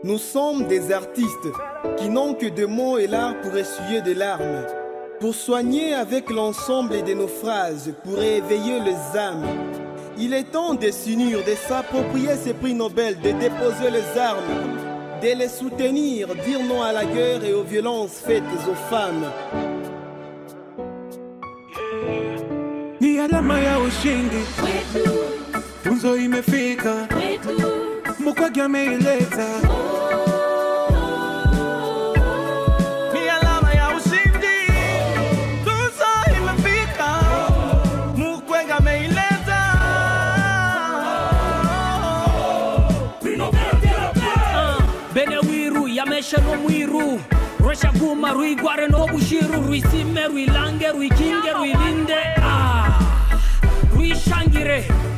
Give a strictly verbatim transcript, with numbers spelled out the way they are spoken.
Nous sommes des artistes qui n'ont que de mots et l'art pour essuyer des larmes, pour soigner avec l'ensemble de nos phrases, pour éveiller les âmes. Il est temps de s'unir, de s'approprier ces prix Nobel, de déposer les armes, de les soutenir, dire non à la guerre et aux violences faites aux femmes. Ni alama ya ushindi wetu, tunzo imefika wetu, Mukwege ameileta. Ni alama ya ushindi, tunzo imefika, Mukwege ameileta. Bene wiru yamesha no mwiru, Resha guma rui gware no bushiru, rui sime, rui lange, rui kinge, rui linde, ah, rui shangire.